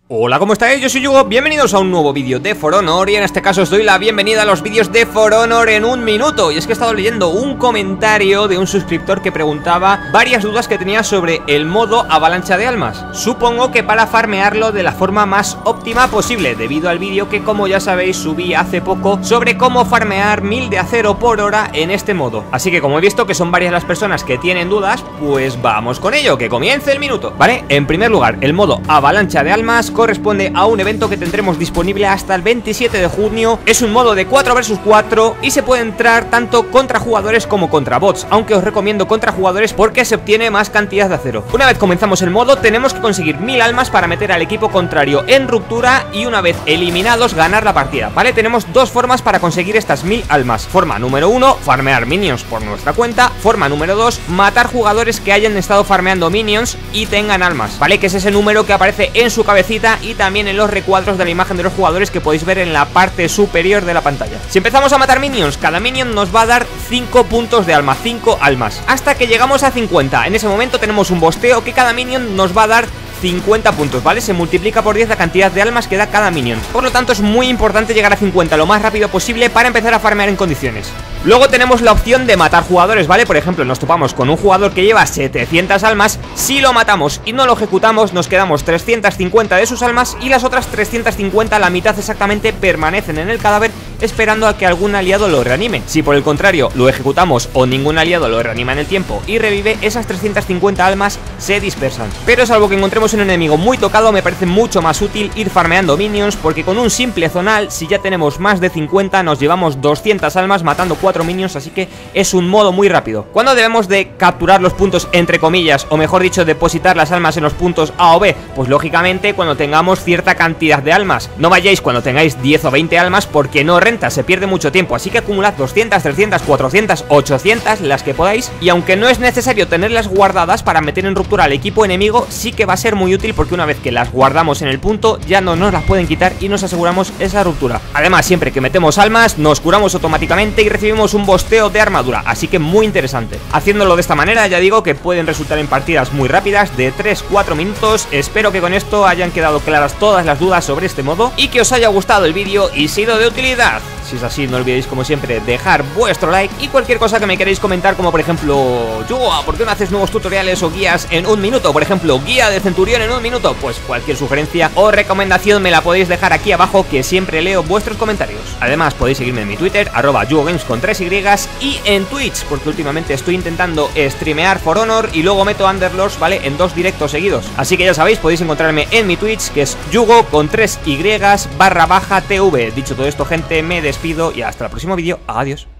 Hola, ¿cómo estáis? Yo soy Yugo, bienvenidos a un nuevo vídeo de For Honor. Y en este caso os doy la bienvenida a los vídeos de For Honor en un minuto. Y es que he estado leyendo un comentario de un suscriptor que preguntaba varias dudas que tenía sobre el modo avalancha de almas. Supongo que para farmearlo de la forma más óptima posible, debido al vídeo que, como ya sabéis, subí hace poco sobre cómo farmear 1000 de acero por hora en este modo. Así que como he visto que son varias las personas que tienen dudas, pues vamos con ello, que comience el minuto. Vale, en primer lugar, el modo avalancha de almas corresponde a un evento que tendremos disponible hasta el 27 de junio. Es un modo de 4 vs 4 y se puede entrar tanto contra jugadores como contra bots, aunque os recomiendo contra jugadores porque se obtiene más cantidad de acero. Una vez comenzamos el modo tenemos que conseguir 1000 almas para meter al equipo contrario en ruptura y una vez eliminados ganar la partida, ¿vale? Tenemos dos formas para conseguir estas 1000 almas. Forma número 1, farmear minions por nuestra cuenta. Forma número 2, matar jugadores que hayan estado farmeando minions y tengan almas, ¿vale? Que es ese número que aparece en su cabecita y también en los recuadros de la imagen de los jugadores que podéis ver en la parte superior de la pantalla. Si empezamos a matar minions, cada minion nos va a dar 5 puntos de alma, 5 almas, hasta que llegamos a 50. En ese momento tenemos un bosteo que cada minion nos va a dar 50 puntos, ¿vale? Se multiplica por 10 la cantidad de almas que da cada minion. Por lo tanto es muy importante llegar a 50 lo más rápido posible para empezar a farmear en condiciones. Luego tenemos la opción de matar jugadores, ¿vale? Por ejemplo, nos topamos con un jugador que lleva 700 almas. Si lo matamos y no lo ejecutamos, nos quedamos 350 de sus almas y las otras 350, la mitad exactamente, permanecen en el cadáver esperando a que algún aliado lo reanime. Si por el contrario lo ejecutamos o ningún aliado lo reanima en el tiempo y revive, esas 350 almas se dispersan. Pero salvo que encontremos un enemigo muy tocado, me parece mucho más útil ir farmeando minions, porque con un simple zonal, si ya tenemos más de 50, nos llevamos 200 almas matando 4 minions, así que es un modo muy rápido. ¿Cuándo debemos de capturar los puntos entre comillas, o mejor dicho, depositar las almas en los puntos A o B? Pues lógicamente cuando tengamos cierta cantidad de almas. No vayáis cuando tengáis 10 o 20 almas porque no renta, se pierde mucho tiempo, así que acumulad 200, 300, 400, 800, las que podáis, y aunque no es necesario tenerlas guardadas para meter en ruptura al equipo enemigo, sí que va a ser muy útil porque una vez que las guardamos en el punto ya no nos las pueden quitar y nos aseguramos esa ruptura. Además, siempre que metemos almas nos curamos automáticamente y recibimos un bosteo de armadura, así que muy interesante. Haciéndolo de esta manera ya digo que pueden resultar en partidas muy rápidas de 3-4 minutos. Espero que con esto hayan quedado claras todas las dudas sobre este modo y que os haya gustado el vídeo y sido de utilidad. Si es así, no olvidéis como siempre dejar vuestro like y cualquier cosa que me queréis comentar, como por ejemplo, Yugo, ¿por qué no haces nuevos tutoriales o guías en un minuto? Por ejemplo, guía de centurión en un minuto. Pues cualquier sugerencia o recomendación me la podéis dejar aquí abajo, que siempre leo vuestros comentarios. Además podéis seguirme en mi Twitter, @YugoGames con 3 Y, y en Twitch, porque últimamente estoy intentando streamear For Honor y luego meto Underlords, ¿vale? En 2 directos seguidos. Así que ya sabéis, podéis encontrarme en mi Twitch, que es Yugo con 3 Y /TV. Dicho todo esto, gente, me despido y hasta el próximo vídeo. Adiós.